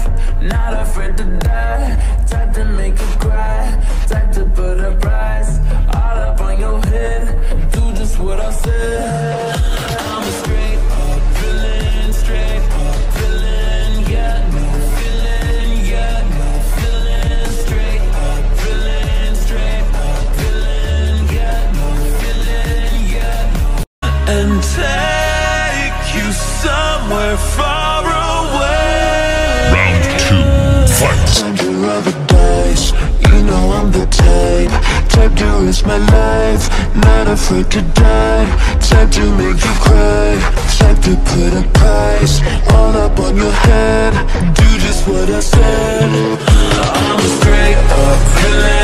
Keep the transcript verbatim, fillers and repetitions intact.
life, not afraid to die. Type to make you cry, type to put a price all up on your head. Do just what I said. I'm a straight up villain, straight up villain. Yeah, no feeling, yeah, no feeling. Straight up villain, straight up villain. Yeah, no feeling, yeah, no. And take you somewhere far away. Round two, fight. Time to roll the dice, you know I'm the type. Type to risk my life, not afraid to die. Type to make you cry, type to put a price all up on your head. Do just what I said. I'm a straight up villain.